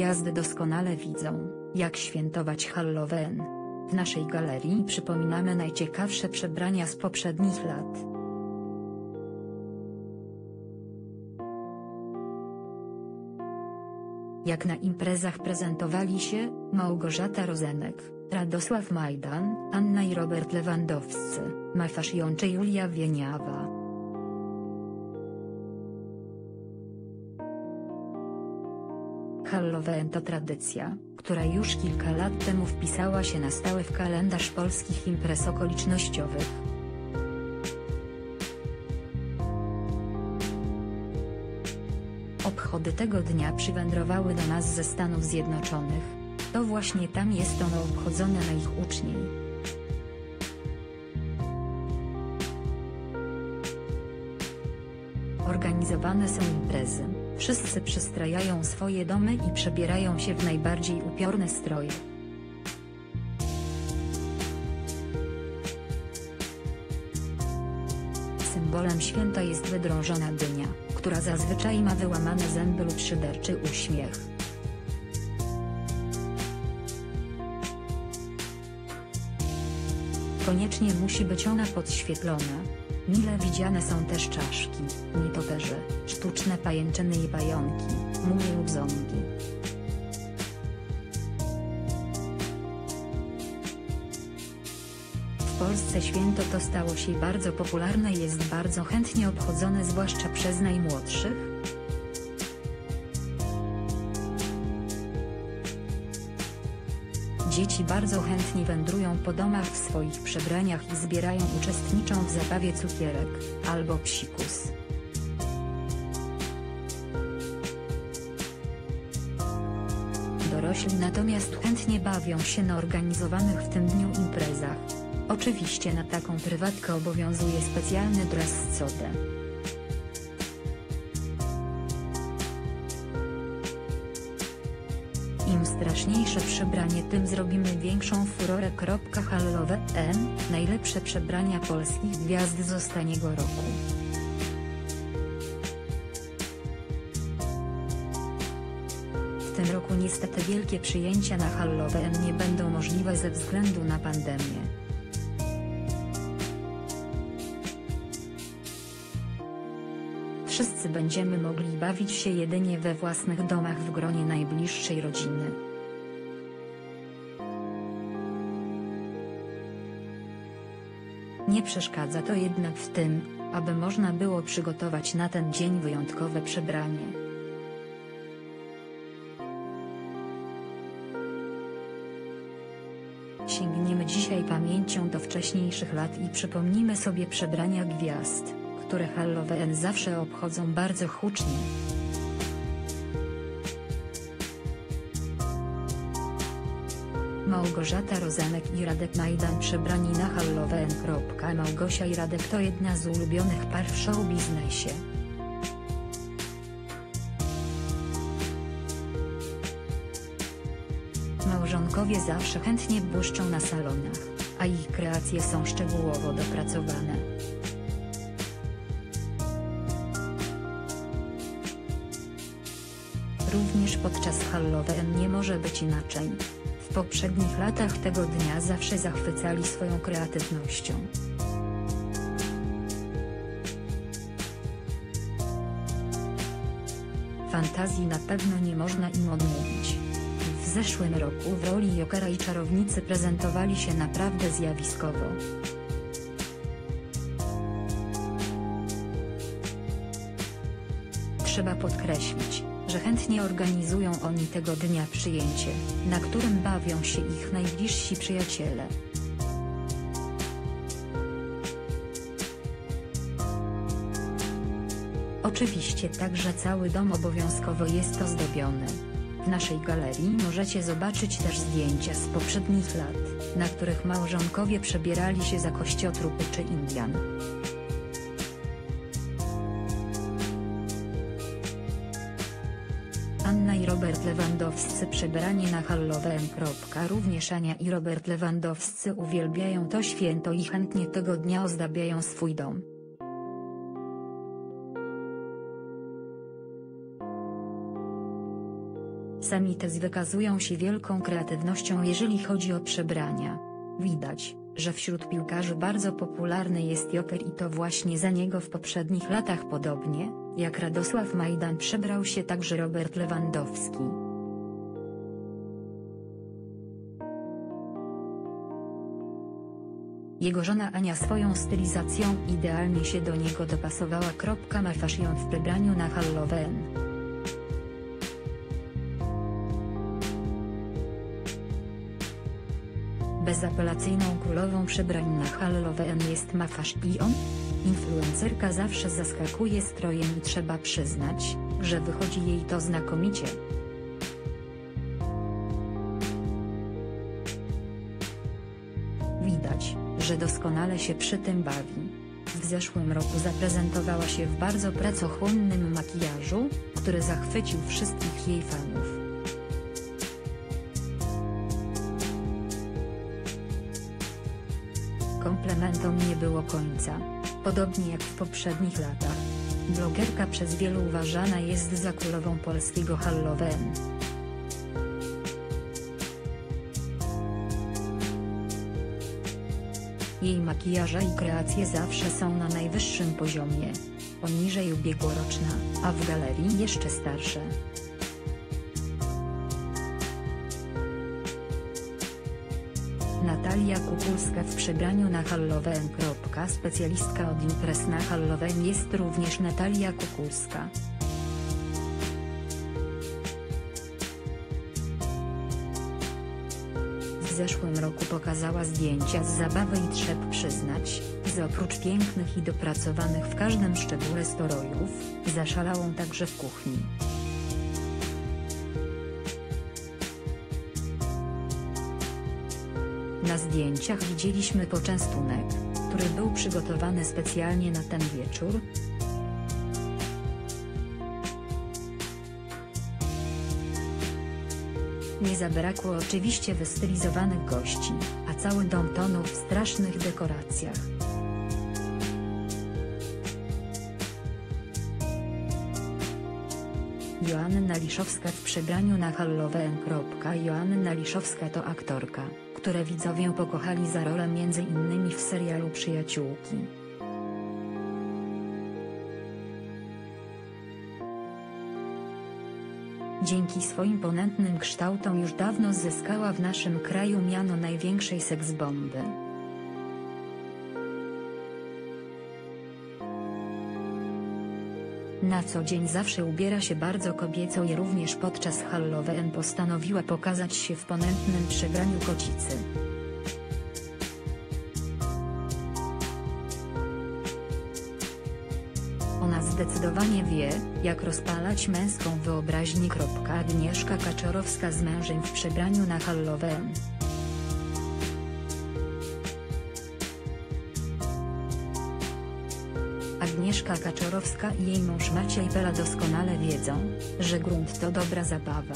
gwiazdy doskonale widzą, jak świętować Halloween. W naszej galerii przypominamy najciekawsze przebrania z poprzednich lat. Jak na imprezach prezentowali się Małgorzata Rozenek, Radosław Majdan, Anna i Robert Lewandowscy, Mafarz Jącze, Julia Wieniawa. Halloween to tradycja, która już kilka lat temu wpisała się na stałe w kalendarz polskich imprez okolicznościowych. Obchody tego dnia przywędrowały do nas ze Stanów Zjednoczonych. To właśnie tam jest ono obchodzone najuczniej. Organizowane są imprezy, wszyscy przystrajają swoje domy i przebierają się w najbardziej upiorne stroje. Symbolem święta jest wydrążona dynia, która zazwyczaj ma wyłamane zęby lub szyderczy uśmiech. Koniecznie musi być ona podświetlona. Mile widziane są też czaszki, nietoperze, sztuczne pajęczyny i pająki, mumie lub ząbki. W Polsce święto to stało się bardzo popularne i jest bardzo chętnie obchodzone, zwłaszcza przez najmłodszych. Dzieci bardzo chętnie wędrują po domach w swoich przebraniach i uczestniczą w zabawie cukierek, albo psikus. Dorośli natomiast chętnie bawią się na organizowanych w tym dniu imprezach. Oczywiście na taką prywatkę obowiązuje specjalny dress code. Im straszniejsze przebranie, tym zrobimy większą furorę. Halloween, najlepsze przebrania polskich gwiazd z ostatniego roku. W tym roku niestety wielkie przyjęcia na Halloween nie będą możliwe ze względu na pandemię. Wszyscy będziemy mogli bawić się jedynie we własnych domach w gronie najbliższej rodziny. Nie przeszkadza to jednak w tym, aby można było przygotować na ten dzień wyjątkowe przebranie. Sięgniemy dzisiaj pamięcią do wcześniejszych lat i przypomnimy sobie przebrania gwiazd, które Halloween zawsze obchodzą bardzo hucznie. Małgorzata Rozenek i Radek Majdan przebrani na Halloween. Małgosia i Radek to jedna z ulubionych par w show biznesie. Małżonkowie zawsze chętnie błyszczą na salonach, a ich kreacje są szczegółowo dopracowane. Również podczas Halloween nie może być inaczej. W poprzednich latach tego dnia zawsze zachwycali swoją kreatywnością. Fantazji na pewno nie można im odmówić. W zeszłym roku w roli Jokera i Czarownicy prezentowali się naprawdę zjawiskowo. Trzeba podkreślić, że chętnie organizują oni tego dnia przyjęcie, na którym bawią się ich najbliżsi przyjaciele. Oczywiście także cały dom obowiązkowo jest ozdobiony. W naszej galerii możecie zobaczyć też zdjęcia z poprzednich lat, na których małżonkowie przebierali się za kościotrupy czy Indian. Anna i Robert Lewandowscy przebrani na Halloween. Również Ania i Robert Lewandowscy uwielbiają to święto i chętnie tego dnia ozdabiają swój dom. Sami te wykazują się wielką kreatywnością jeżeli chodzi o przebrania. Widać, że wśród piłkarzy bardzo popularny jest Joker i to właśnie za niego w poprzednich latach podobnie, jak Radosław Majdan przebrał się także Robert Lewandowski. Jego żona Ania swoją stylizacją idealnie się do niego dopasowała. Ma fashion w przebraniu na Halloween. Bezapelacyjną królową przebrań na Halloween jest Ma Fashion. Influencerka zawsze zaskakuje strojem i trzeba przyznać, że wychodzi jej to znakomicie. Widać, że doskonale się przy tym bawi. W zeszłym roku zaprezentowała się w bardzo pracochłonnym makijażu, który zachwycił wszystkich jej fanów. Komplementom nie było końca. Podobnie jak w poprzednich latach. Blogerka przez wielu uważana jest za królową polskiego Halloween. Jej makijaże i kreacje zawsze są na najwyższym poziomie. Poniżej ubiegłoroczna, a w galerii jeszcze starsze. Natalia Kukulska w przebraniu na Halloween. Specjalistka od imprez na Halloween jest również Natalia Kukulska. W zeszłym roku pokazała zdjęcia z zabawy i trzeba przyznać, że oprócz pięknych i dopracowanych w każdym szczególe strojów, zaszalała także w kuchni. Na zdjęciach widzieliśmy poczęstunek, który był przygotowany specjalnie na ten wieczór. Nie zabrakło oczywiście wystylizowanych gości, a cały dom tonął w strasznych dekoracjach. Joanna Liszowska w przebraniu na Halloween. Joanna Liszowska to aktorka, które widzowie pokochali za rolę m.in. w serialu Przyjaciółki. Dzięki swoim ponętnym kształtom już dawno zyskała w naszym kraju miano największej seksbomby. Na co dzień zawsze ubiera się bardzo kobieco i również podczas Halloween postanowiła pokazać się w ponętnym przebraniu kocicy. Ona zdecydowanie wie, jak rozpalać męską wyobraźnię. Agnieszka Kaczorowska z mężem w przebraniu na Halloween. Agnieszka Kaczorowska i jej mąż Maciej Pela doskonale wiedzą, że grunt to dobra zabawa.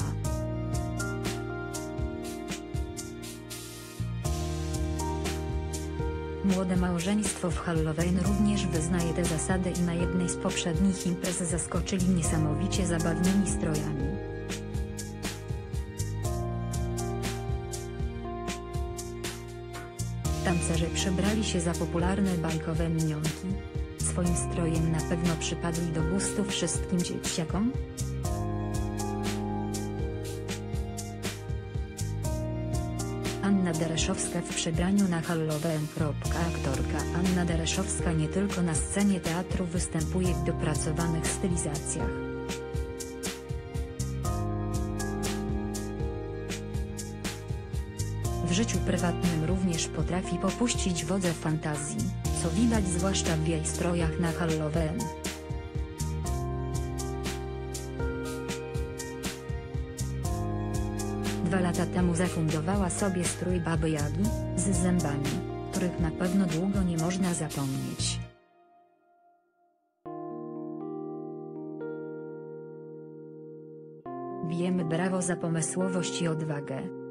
Młode małżeństwo w Halloween również wyznaje tę zasadę i na jednej z poprzednich imprez zaskoczyli niesamowicie zabawnymi strojami. Tancerze przebrali się za popularne bajkowe minionki. Swoim strojem na pewno przypadli do gustu wszystkim dzieciakom. Anna Dereszowska w przebraniu na Halloween. Aktorka Anna Dereszowska nie tylko na scenie teatru występuje w dopracowanych stylizacjach. W życiu prywatnym również potrafi popuścić wodze fantazji, co widać zwłaszcza w jej strojach na Halloween. Dwa lata temu zafundowała sobie strój Baby Jagi, z zębami, których na pewno długo nie można zapomnieć. Bijemy brawo za pomysłowość i odwagę.